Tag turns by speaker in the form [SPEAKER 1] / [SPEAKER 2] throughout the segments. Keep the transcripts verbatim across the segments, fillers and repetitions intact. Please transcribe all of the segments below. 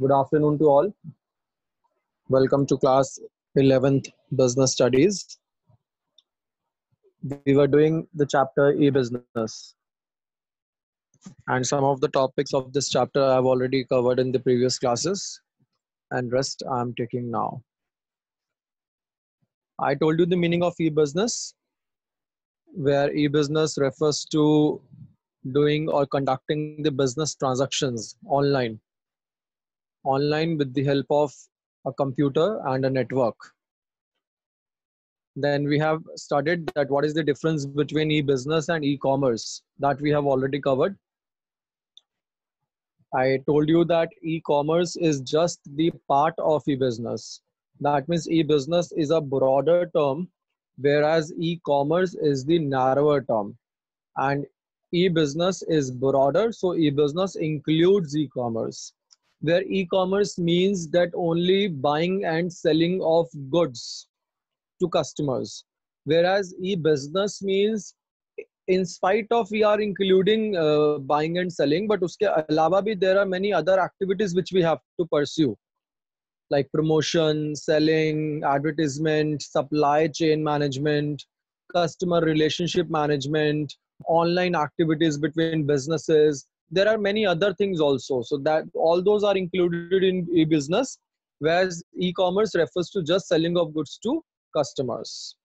[SPEAKER 1] Good afternoon to all. Welcome to class eleventh Business Studies. We were doing the chapter e-business, and some of the topics of this chapter I've already covered in the previous classes, and rest I'm taking now. I told you the meaning of e-business, where e-business refers to doing or conducting the business transactions online, online with the help of a computer and a network. Then we have studied that what is the difference between e-business and e-commerce, that we have already covered. I told you that e-commerce is just the part of e-business. That means e-business is a broader term, whereas e-commerce is the narrower term. And e-business is broader, so e-business includes e-commerce, where e-commerce means that only buying and selling of goods to customers, whereas e-business means in spite of we are including uh, buying and selling, but uske alawa bhi there are many other activities which we have to pursue, like promotion, selling, advertisement, supply chain management, customer relationship management, online activities between businesses. There are many other things also, so that all those are included in e-business, whereas e-commerce refers to just selling of goods to customers.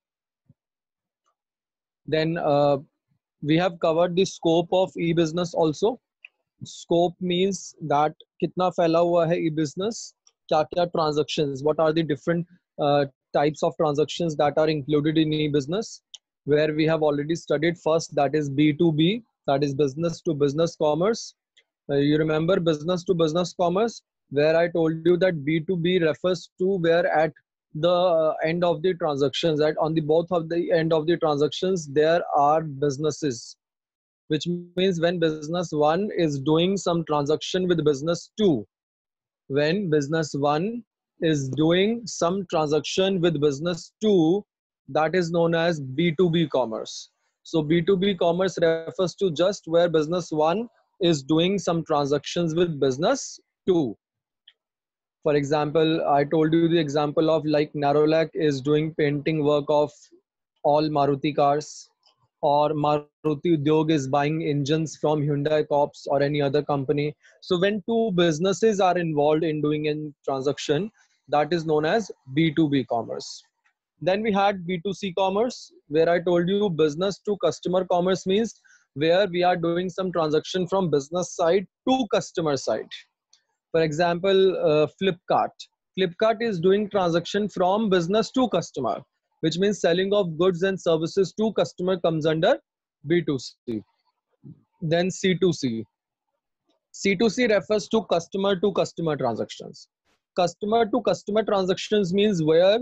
[SPEAKER 1] Then uh, we have covered the scope of e-business also. Scope means that kitna phaila hua hai e-business, kya kya transactions, what are the different uh, types of transactions that are included in e-business, where we have already studied first, that is B two B, that is business to business commerce. Uh, you remember business to business commerce, where I told you that B two B refers to where at the end of the transactions, that on the both of the end of the transactions there are businesses, which means when business one is doing some transaction with business two, when business one is doing some transaction with business two, that is known as B two B commerce. So B two B commerce refers to just where business one is doing some transactions with business two. For example, I told you the example of like Narolac is doing painting work of all Maruti cars, or Maruti Udyog is buying engines from Hyundai Corps or any other company. So when two businesses are involved in doing a transaction, that is known as B two B commerce. Then we had B two C commerce, where I told you business to customer commerce means where we are doing some transaction from business side to customer side. For example, uh, Flipkart. Flipkart is doing transaction from business to customer, which means selling of goods and services to customer comes under B two C. Then C two C. C two C refers to customer to customer transactions. Customer to customer transactions means where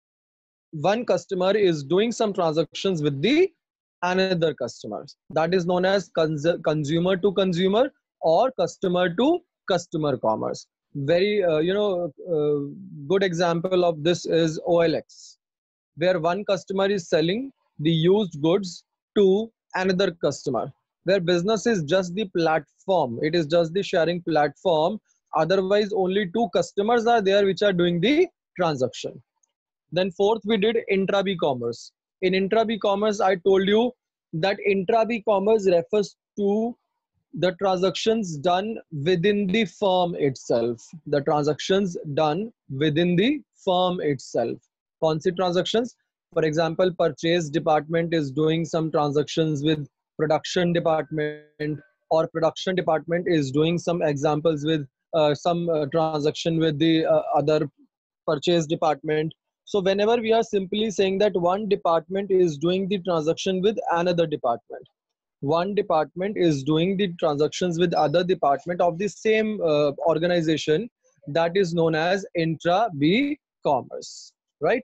[SPEAKER 1] one customer is doing some transactions with the another customers. That is known as cons consumer to consumer or customer to customer commerce. Very, uh, you know, uh, good example of this is O L X, where one customer is selling the used goods to another customer, where business is just the platform. It is just the sharing platform. Otherwise, only two customers are there which are doing the transaction. Then fourth, we did intra-B commerce. In intra-B commerce, I told you that intra-B commerce refers to the transactions done within the firm itself. The transactions done within the firm itself. Kaun si transactions? For example, purchase department is doing some transactions with production department, or production department is doing some examples with uh, some uh, transaction with the uh, other purchase department. So whenever we are simply saying that one department is doing the transaction with another department, one department is doing the transactions with other department of the same uh, organization, that is known as intra-B commerce, right?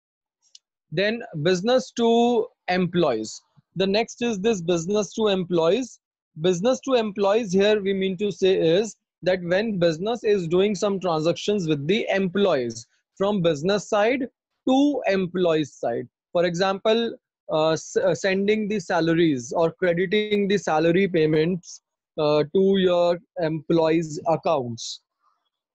[SPEAKER 1] Then business to employees. The next is this business to employees. Business to employees here we mean to say is that when business is doing some transactions with the employees from business side to employees side. For example, uh, uh, sending the salaries or crediting the salary payments uh, to your employees accounts.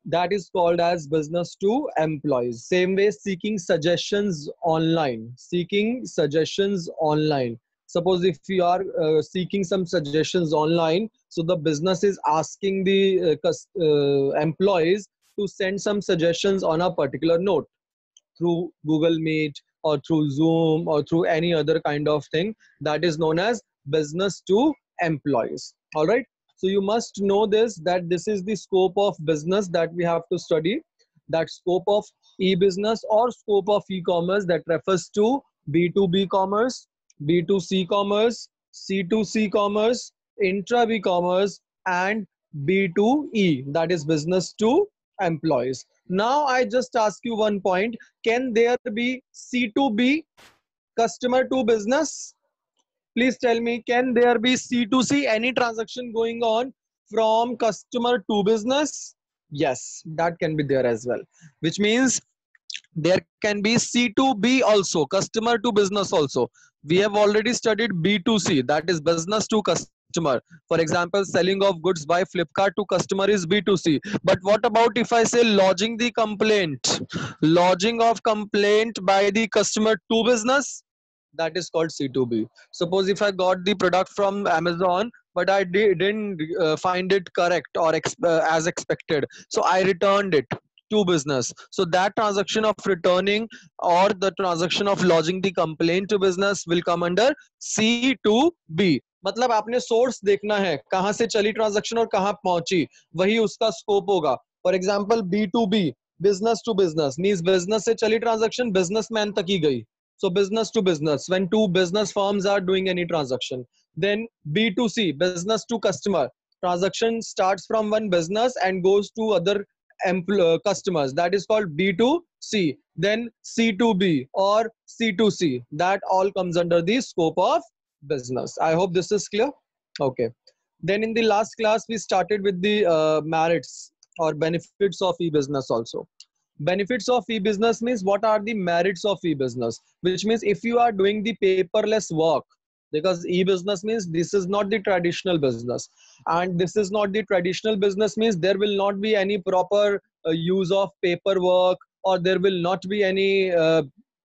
[SPEAKER 1] that is called as business to employees. Same way, seeking suggestions online. Seeking suggestions online. Suppose if you are uh, seeking some suggestions online, so the business is asking the uh, uh, employees to send some suggestions on a particular note through Google Meet or through Zoom or through any other kind of thing. That is known as business to employees. All right. So you must know this, that this is the scope of business that we have to study. That scope of e-business or scope of e-commerce that refers to B two B commerce, B two C commerce, C two C commerce, intra-B commerce, and B two E, that is business to employees. Now I just ask you one point. Can there be C two B, customer to business? Please tell me, can there be C two C, any transaction going on from customer to business? Yes, that can be there as well. Which means there can be C two B also, customer to business also. We have already studied B two C, that is business to customer. For example, selling of goods by Flipkart to customer is B two C. But what about if I say lodging the complaint? Lodging of complaint by the customer to business? That is called C two B. Suppose if I got the product from Amazon, but I didn't uh, find it correct or ex uh, as expected, so I returned it to business. So that transaction of returning or the transaction of lodging the complaint to business will come under C two B. मतलब आपने source देखना है कहां से चली transaction और कहां पहुंची, वही उसका स्कोप होगा. For example B two B, business to business, means business से चली ट्रांजैक्शन बिजनेसमैन तक ही गई. So business to business, when two business firms are doing any transaction. Then B two C, business to customer, transaction starts from one business and goes to other uh, customers. That is called B two C. Then C two B or C two C, that all comes under the scope of business. I hope this is clear. Okay. Then in the last class, we started with the uh, merits or benefits of e-business also. Benefits of e-business means what are the merits of e-business, which means if you are doing the paperless work, because e-business means this is not the traditional business, and this is not the traditional business means there will not be any proper uh, use of paperwork, or there will not be any uh,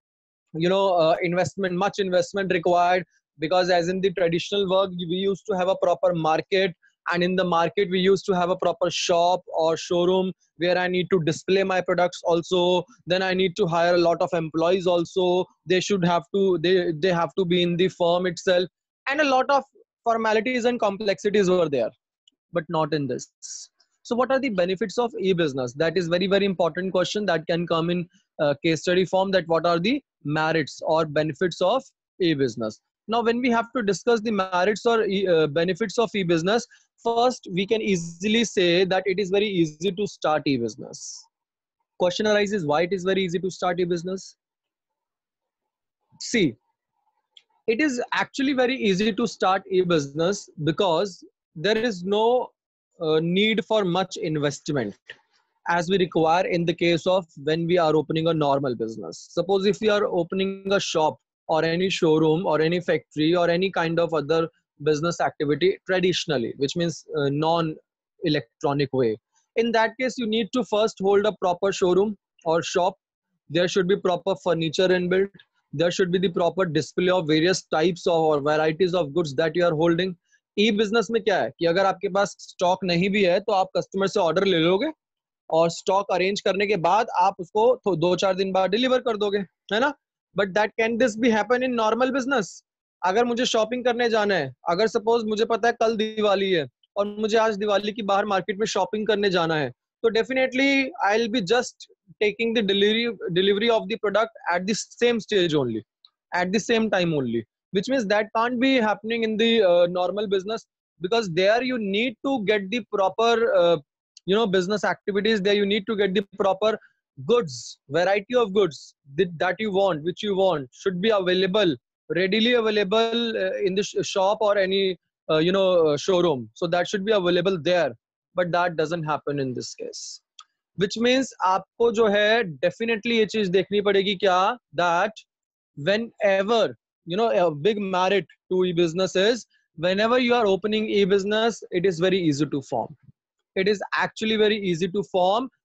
[SPEAKER 1] you know uh, investment, much investment required, because as in the traditional work we used to have a proper market, and in the market we used to have a proper shop or showroom where I need to display my products also. Then I need to hire a lot of employees also. They should have to they they have to be in the firm itself, and a lot of formalities and complexities were there, but not in this. So what are the benefits of e-business? That is very very important question that can come in uh, case study form, that what are the merits or benefits of e-business. Now when we have to discuss the merits or e uh, benefits of e-business, first we can easily say that it is very easy to start e-business. Question arises, why it is very easy to start e-business? See, it is actually very easy to start e-business because there is no uh, need for much investment as we require in the case of when we are opening a normal business. Suppose if we are opening a shop or any showroom or any factory or any kind of other business activity traditionally, which means uh, non-electronic way. In that case, you need to first hold a proper showroom or shop. There should be proper furniture inbuilt. There should be the proper display of various types of or varieties of goods that you are holding. E-business में क्या है कि अगर आपके पास stock नहीं भी है तो आप कस्टमर से ऑर्डर ले लोगे और स्टॉक अरेंज करने के बाद आप उसको दो चार दिन बाद डिलीवर कर दोगे, है ना. But that can this be happen in normal business? अगर मुझे शॉपिंग करने जाना है, अगर सपोज मुझे पता है कल दिवाली है और मुझे आज दिवाली की बाहर मार्केट में शॉपिंग करने जाना है, तो definitely I will be just taking the delivery delivery of the product at the same stage only, at the same time only, which means that can't be happening in the uh, normal business, because there you need to get the proper uh, you know business activities. There you need to get the proper goods, variety of goods that, that you want, which you want should be available, readily available uh, in the sh shop or any uh, you know uh, showroom. So that should be available there, but that doesn't happen in this case, which means आपको जो है definitely ये चीज देखनी पड़ेगी क्या, that whenever you know a big merit to e-business is whenever you are opening e-business, it is very easy to form. It is actually very easy to form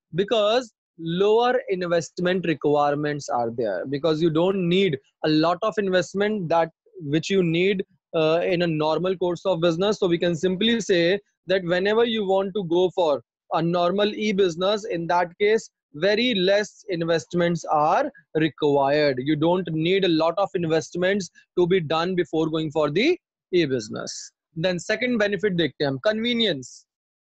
[SPEAKER 1] Because lower investment requirements are there, because you don't need a lot of investment that which you need uh, in a normal course of business. So we can simply say that whenever you want to go for a normal e-business, in that case very less investments are required. You don't need a lot of investments to be done before going for the e-business. Then second benefit dekhte hain, convenience.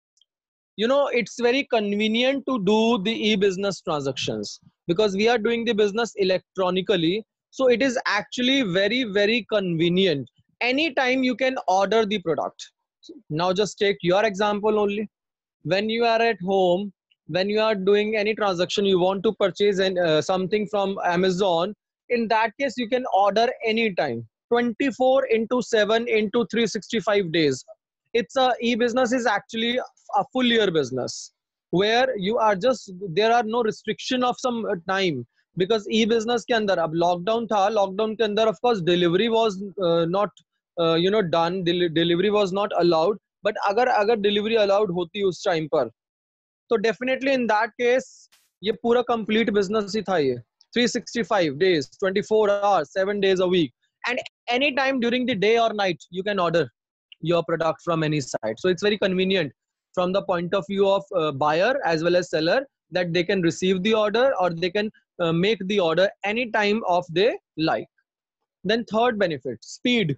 [SPEAKER 1] You know, it's very convenient to do the e-business transactions because we are doing the business electronically. So it is actually very very convenient. Anytime you can order the product. Now just take your example only. When you are at home, when you are doing any transaction, you want to purchase an, uh, something from Amazon, in that case you can order anytime, twenty-four into seven into three hundred sixty-five days. It's a e-business is actually a full year business where you are just, there are no restriction of some uh, time. Because e-business के अंदर अब lockdown था, lockdown के अंदर of course delivery was uh, not uh, you know done, Del delivery was not allowed. But अगर अगर delivery allowed होती उस टाइम पर, तो डेफिनेटली इन दैट केस ये पूरा कंप्लीट बिजनेस ही था ये, three hundred sixty-five days, twenty-four hours, seven days a week, and any time during the day or night you can order your product from any site. So it's very convenient from the point of view of uh, buyer as well as seller, that they can receive the order or they can uh, make the order any time of they like. Then third benefit, speed.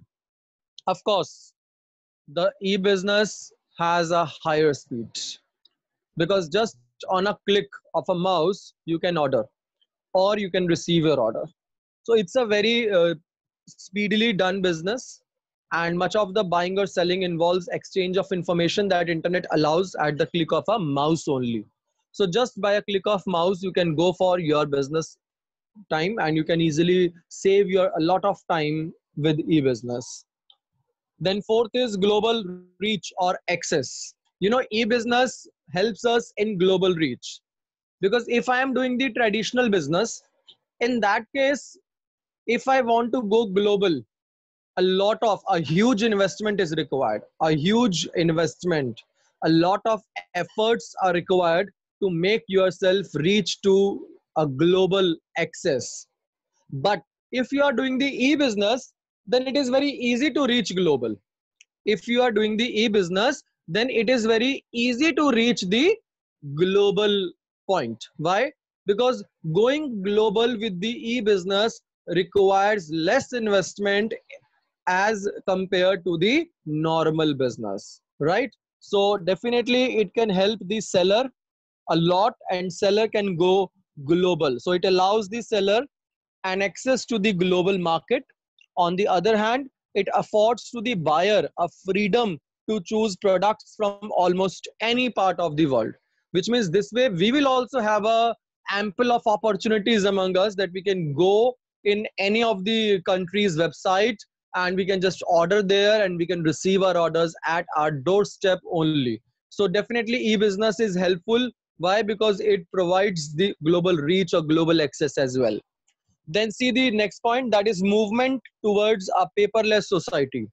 [SPEAKER 1] Of course the e-business has a higher speed, because just on a click of a mouse you can order or you can receive your order. So it's a very uh, speedily done business, and much of the buying or selling involves exchange of information that internet allows at the click of a mouse only. So just by a click of mouse you can go for your business time, and you can easily save your a lot of time with e-business. Then fourth is global reach or access. You know, e-business helps us in global reach, because if I am doing the traditional business, in that case, if I want to go global, a lot of a huge investment is required, a huge investment, a lot of efforts are required to make yourself reach to a global access. But if you are doing the e-business, then it is very easy to reach global. If you are doing the e-business, then it is very easy to reach the global point. Why? Because going global with the e-business requires less investment as compared to the normal business, right? So definitely it can help the seller a lot, and seller can go global. So it allows the seller an access to the global market. On the other hand, it affords to the buyer a freedom to choose products from almost any part of the world, which means this way we will also have a ample of opportunities among us, that we can go in any of the country's website and we can just order there and we can receive our orders at our doorstep only. So definitely e-business is helpful. Why? Because it provides the global reach or global access as well. Then see the next point, that is movement towards a paperless society.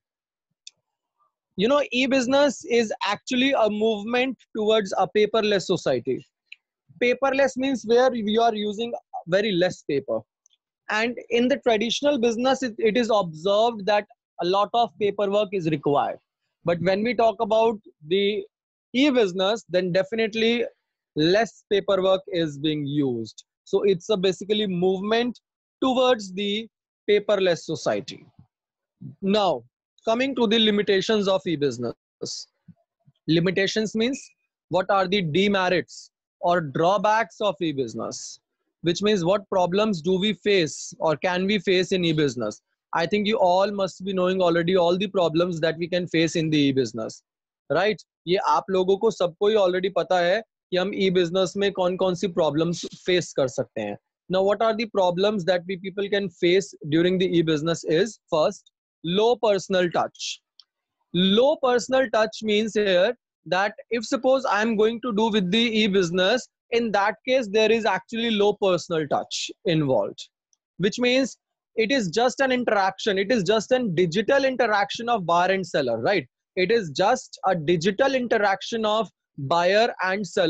[SPEAKER 1] You know, e-business is actually a movement towards a paperless society. Paperless means where you are using very less paper. And in the traditional business, it, it is observed that a lot of paperwork is required. But when we talk about the e-business, then definitely less paperwork is being used. So it's a basically movement towards the paperless society. Now, coming to the limitations of e-business. Limitations means what are the demerits or drawbacks of e-business, which means what problems do we face or can we face in e-business. I think you all must be knowing already all the problems that we can face in the e-business, right? ये आप लोगों को सबको ही already पता है कि हम e-business में कौन कौन सी problems face कर सकते हैं. Now, what are the problems that we people can face during the e-business is, first, low personal touch. Low personal touch means here that if suppose I am going to do with the e-business, in that case there is actually low personal touch involved, which means it is just an interaction, it is just a digital interaction of buyer and seller, right? It is just a digital interaction of buyer and seller,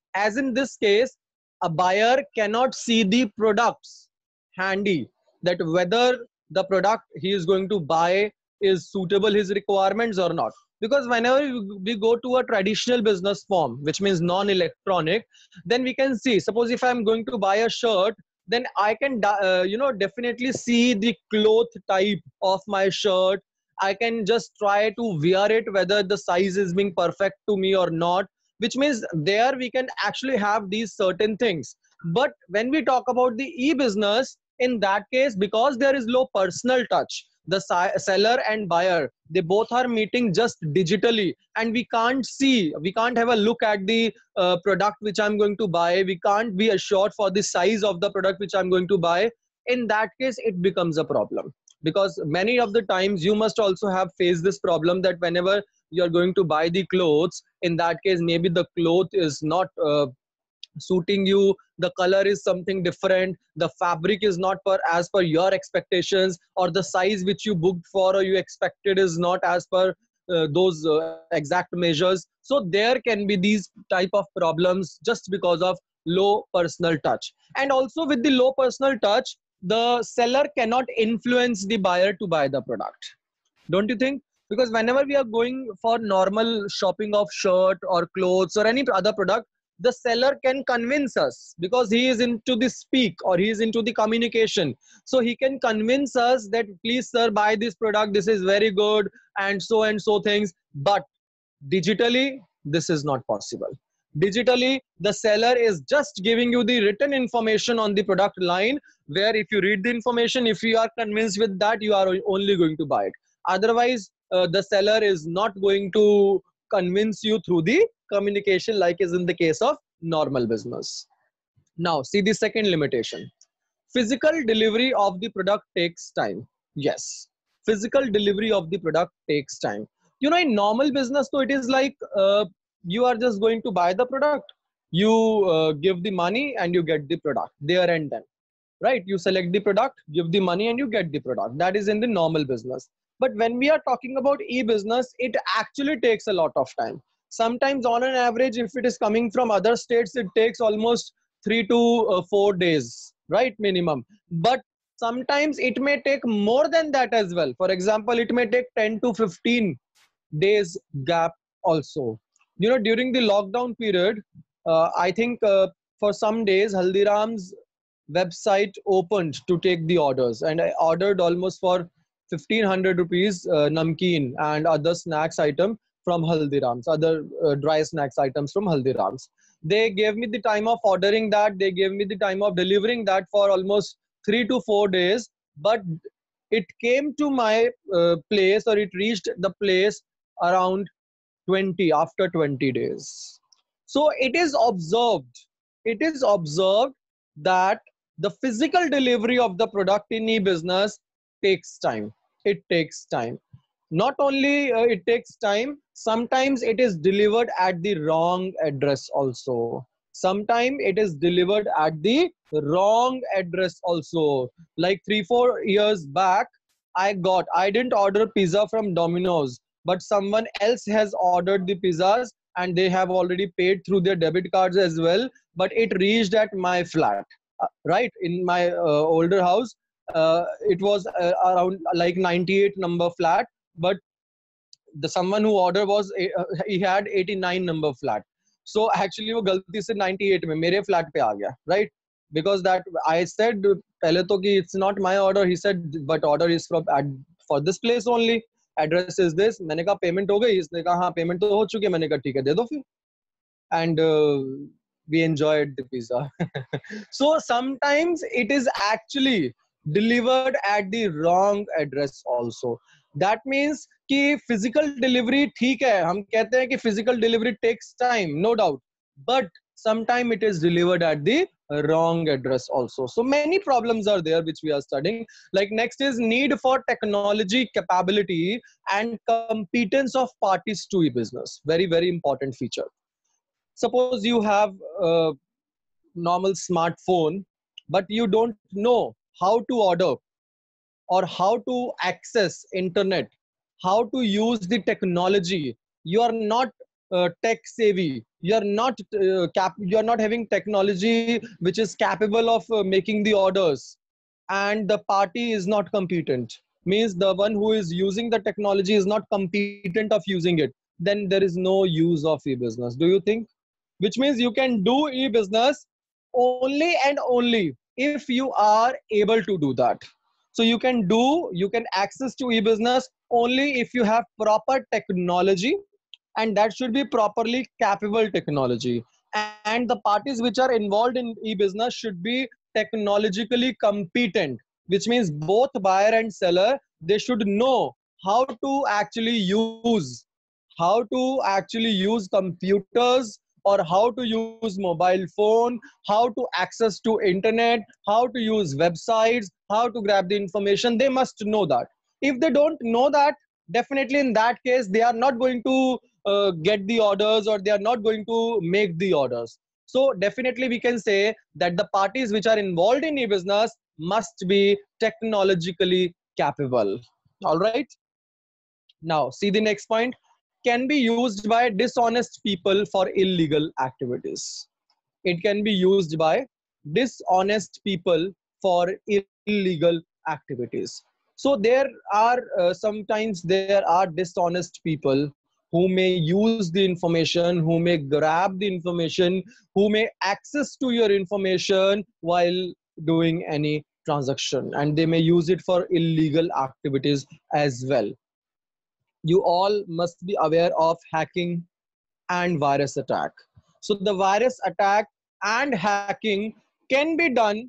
[SPEAKER 1] As in this case, a buyer cannot see the products handy, that whether the product he is going to buy is suitable his requirements or not. Because whenever we go to a traditional business form, which means non-electronic, then we can see, suppose if I'm going to buy a shirt, then I can uh, you know definitely see the cloth type of my shirt. I can just try to wear it, whether the size is being perfect to me or not, which means there we can actually have these certain things. But when we talk about the e-business, in that case, because there is low personal touch, the seller and buyer, they both are meeting just digitally, and we can't see, we can't have a look at the uh, product which I'm going to buy. We can't be assured for the size of the product which I'm going to buy. In that case, it becomes a problem, because many of the times you must also have faced this problem, that whenever you're going to buy the clothes, in that case maybe the cloth is not uh, suiting you, the color is something different, the fabric is not per as per your expectations, or the size which you booked for or you expected is not as per uh, those uh, exact measures. So there can be these type of problems just because of low personal touch. And also with the low personal touch, the seller cannot influence the buyer to buy the product, don't you think? Because whenever we are going for normal shopping of shirt or clothes or any other product, the seller can convince us, because he is into the speak or he is into the communication. So he can convince us that please sir, buy this product, this is very good, and so and so things. But digitally, this is not possible. Digitally, the seller is just giving you the written information on the product line, where if you read the information, if you are convinced with that, you are only going to buy it. Otherwise, uh, the seller is not going to convince you through the communication, like is in the case of normal business. Now, see the second limitation. Physical delivery of the product takes time. Yes, physical delivery of the product takes time. You know, in normal business, so it is like uh, you are just going to buy the product, you uh, give the money and you get the product there and then, right? You select the product, give the money and you get the product. That is in the normal business. But when we are talking about e-business, it actually takes a lot of time. Sometimes on an average, if it is coming from other states, it takes almost three to uh, four days, right? Minimum. But sometimes it may take more than that as well. For example, it may take ten to fifteen days gap also. You know, during the lockdown period, uh, I think uh, for some days, Haldiram's website opened to take the orders, and I ordered almost for fifteen hundred rupees uh, namkeen and other snacks item from Haldirams, other uh, dry snacks items from Haldirams. They gave me the time of ordering that, they gave me the time of delivering that for almost three to four days, but it came to my uh, place, or it reached the place around twenty, after twenty days. So it is observed, it is observed that the physical delivery of the product in e-business takes time. It takes time. Not only uh, it takes time, sometimes it is delivered at the wrong address also. Sometimes it is delivered at the wrong address also. Like three, four years back, I got, I didn't order pizza from Domino's, but someone else has ordered the pizzas and they have already paid through their debit cards as well, but it reached at my flat, uh, right? In my uh, older house, uh, it was uh, around like ninety-eight number flat, but the someone who ordered was uh, he had eighty-nine number flat. So actually वो गलती से ninety-eight में मेरे flat पे आ गया, right? Because that I said पहले तो कि it's not my order. He said but order is from for this place only. Address is this. मैंने कहा payment हो गई. इसने कहा हाँ payment तो हो चुकी है. मैंने कहा ठीक है दे दो फिर. And uh, we enjoyed the pizza. So sometimes it is actually delivered at the wrong address also. That means कि physical delivery ठीक है, हम कहते हैं कि physical delivery takes time, no doubt, but sometimes it is delivered at the wrong address also. So many problems are there which we are studying. Like next is need for technology capability and competence of parties to e-business. Very, very important feature. Suppose you have a normal smartphone, but you don't know how to order or how to access internet, how to use the technology. You are not uh, tech savvy, you're not uh, cap you're not having technology which is capable of uh, making the orders, and the party is not competent, means the one who is using the technology is not competent of using it, then there is no use of e-business. Do you think? Which means you can do e-business only and only if you are able to do that. So you can do, you can access to e-business only if you have proper technology, and that should be properly capable technology. And the parties which are involved in e-business should be technologically competent, which means both buyer and seller, they should know how to actually use how to actually use computers, or how to use mobile phone, how to access to internet, how to use websites, how to grab the information. They must know that. If they don't know that, definitely in that case they are not going to uh, get the orders, or they are not going to make the orders. So definitely we can say that the parties which are involved in e-business must be technologically capable. All right. Now see the next point. Can be used by dishonest people for illegal activities. It can be used by dishonest people for illegal activities. So there are uh, sometimes there are dishonest people who may use the information, who may grab the information, who may access to your information while doing any transaction, and they may use it for illegal activities as well. You all must be aware of hacking and virus attack. So the virus attack and hacking can be done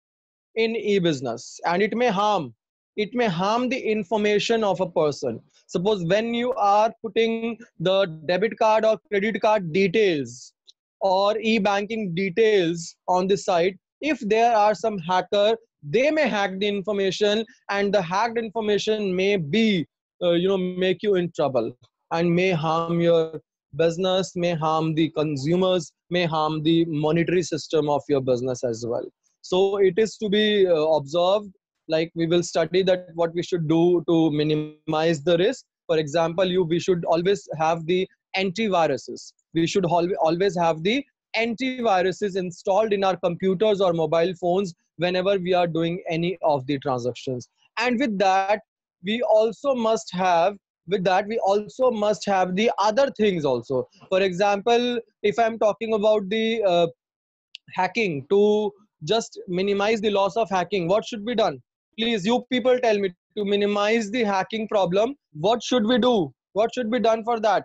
[SPEAKER 1] in e-business, and it may harm it may harm the information of a person. Suppose when you are putting the debit card or credit card details or e-banking details on the site, if there are some hacker, they may hack the information, and the hacked information may be uh, you know make you in trouble, and may harm your business, may harm the consumers, may harm the monetary system of your business as well. So it is to be uh, observed. Like, we will study that what we should do to minimize the risk. For example, you we should always have the antiviruses. We should always have the antiviruses installed in our computers or mobile phones whenever we are doing any of the transactions. And with that, we also must have with that we also must have the other things also. For example, if I'm talking about the uh, hacking, to just minimize the loss of hacking, what should be done? Please, you people tell me, to minimize the hacking problem, what should we do? What should be done for that?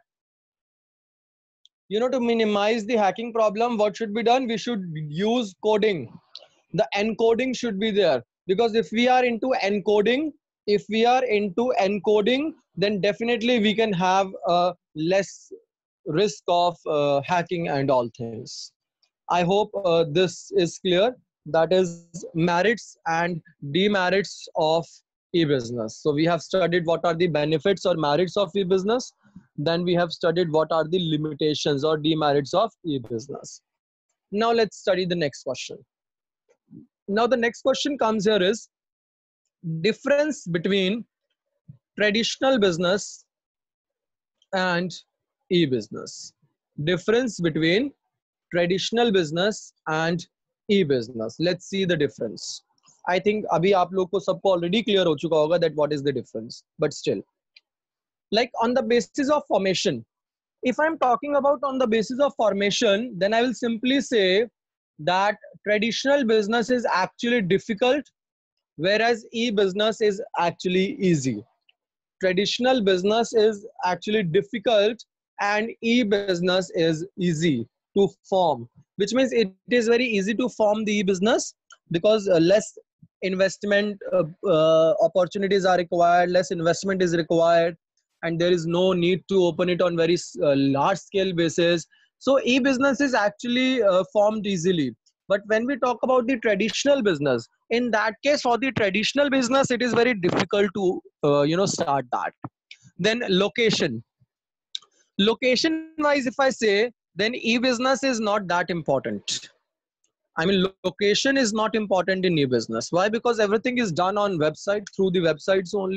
[SPEAKER 1] You know, to minimize the hacking problem, what should be done? We should use coding. The encoding should be there, because if we are into encoding if we are into encoding then definitely we can have a less risk of uh, hacking and all things. I hope uh, this is clear. That is merits and demerits of e-business. So we have studied what are the benefits or merits of e-business. Then we have studied what are the limitations or demerits of e-business. Now let's study the next question. Now the next question comes here is difference between traditional business and e-business. Difference between traditional business and e-business. Let's see the difference. I think abhi aap log ko sabko already clear ho chuka hoga that what is the difference, but still, like on the basis of formation, if I'm talking about on the basis of formation, then I will simply say that traditional business is actually difficult, whereas e-business is actually easy. Traditional business is actually difficult and e-business is easy to form, which means it is very easy to form the e-business because uh, less investment uh, uh, opportunities are required, less investment is required, and there is no need to open it on very uh, large scale basis. So e-business is actually uh, formed easily. But when we talk about the traditional business, in that case, for the traditional business, it is very difficult to uh, you know start that. Then location. Location wise, if I say, then e-business is not that important. I mean, location is not important in e-business. Why? Because everything is done on website, through the websites only.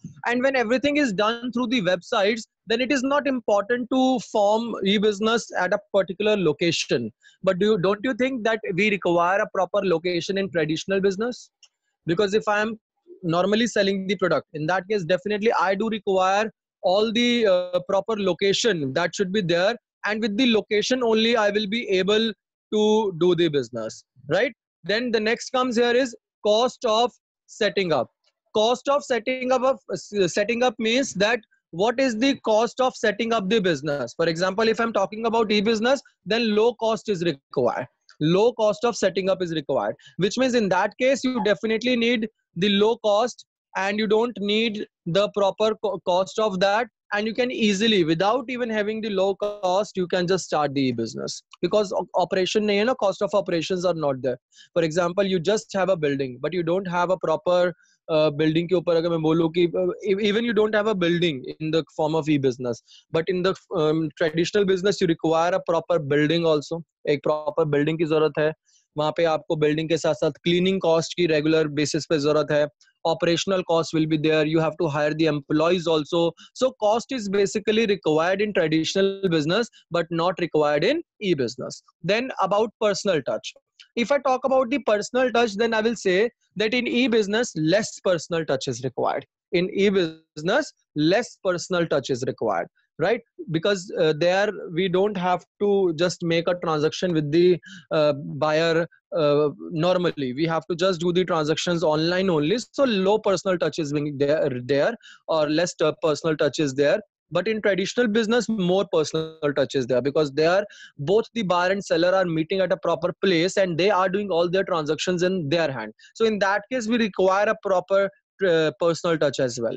[SPEAKER 1] And when everything is done through the websites, then it is not important to form e-business at a particular location. But do you, don't you think that we require a proper location in traditional business? Because if I am normally selling the product, in that case definitely I do require all the uh, proper location that should be there, and with the location only I will be able to do the business, right? Then the next comes here is cost of setting up. Cost of setting up of setting up means that what is the cost of setting up the business. For example, if I'm talking about e-business, then low cost is required. Low cost of setting up is required, which means in that case you definitely need the low cost, and you don't need the proper co cost of that, and you can easily, without even having the low cost, you can just start the e-business, because operation you know cost of operations are not there. For example, you just have a building but you don't have a proper uh, building के ऊपर अगर मैं बोलूँ कि even you don't have a building in the form of e-business, but in the um, traditional business you require a proper building also. एक proper building की जरूरत है, वहाँ पे आपको building के साथ साथ cleaning cost की regular basis पे जरूरत है, operational cost will be there, you have to hire the employees also. So cost is basically required in traditional business but not required in e-business. Then about personal touch. If I talk about the personal touch, then I will say that in e-business less personal touch is required. In e-business less personal touch is required, right? Because uh, there we don't have to just make a transaction with the uh, buyer uh, normally. We have to just do the transactions online only, so low personal touch is being there, there or less personal touch is there. But in traditional business more personal touch is there, because they are both the buyer and seller are meeting at a proper place and they are doing all their transactions in their hand. So in that case we require a proper uh, personal touch as well.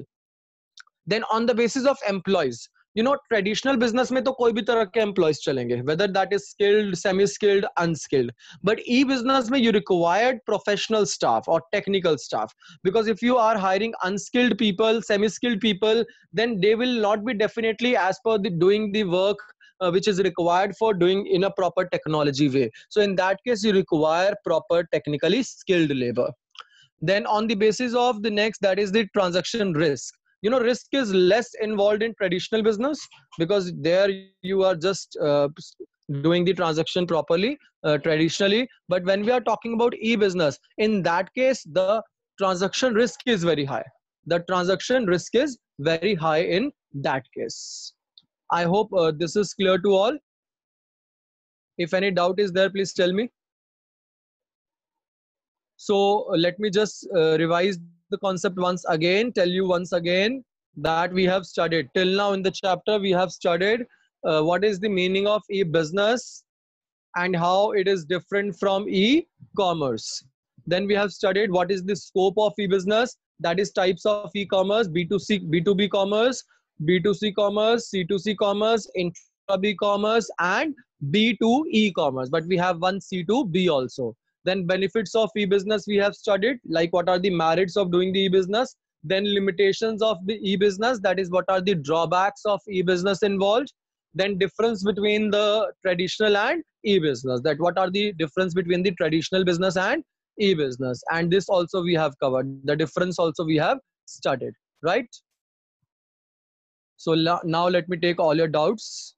[SPEAKER 1] Then on the basis of employees, you know, traditional business में तो कोई भी तरह के employees चलेंगे, whether that is skilled, semi skilled, unskilled. But e business में you required professional staff or technical staff, because if you are hiring unskilled people, semi skilled people, then they will not be definitely as per the doing the work uh, which is required for doing in a proper technology way. So in that case you require proper technically skilled labor. Then on the basis of the next, that is the transaction risk. You know, risk is less involved in traditional business, because there you are just uh, doing the transaction properly uh, traditionally. But when we are talking about e-business, in that case the transaction risk is very high. The transaction risk is very high in that case. I hope uh, this is clear to all. If any doubt is there, please tell me. So uh, let me just uh, revise the concept once again, tell you once again that we have studied till now in the chapter, we have studied uh, what is the meaning of e-business and how it is different from e-commerce. Then we have studied what is the scope of e-business, that is types of e-commerce, B two C, B two B commerce, B two C commerce, C two C commerce, intra-B commerce, and B two E commerce. But we have one C two B also. Then benefits of e-business we have studied, like what are the merits of doing the e-business. Then limitations of the e-business, that is what are the drawbacks of e-business involved. Then difference between the traditional and e-business, that what are the difference between the traditional business and e-business. And this also we have covered, the difference also we have studied, right? So now let me take all your doubts.